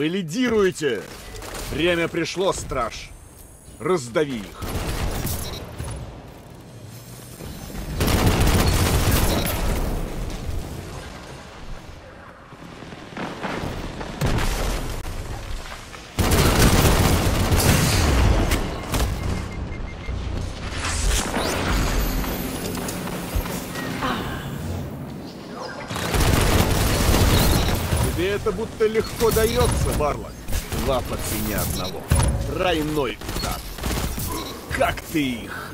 Вы лидируете! Время пришло, страж. Раздави их. Тебе это будто легко дается, Варлок. 2 по цене 1. Тройной удар. Как ты их?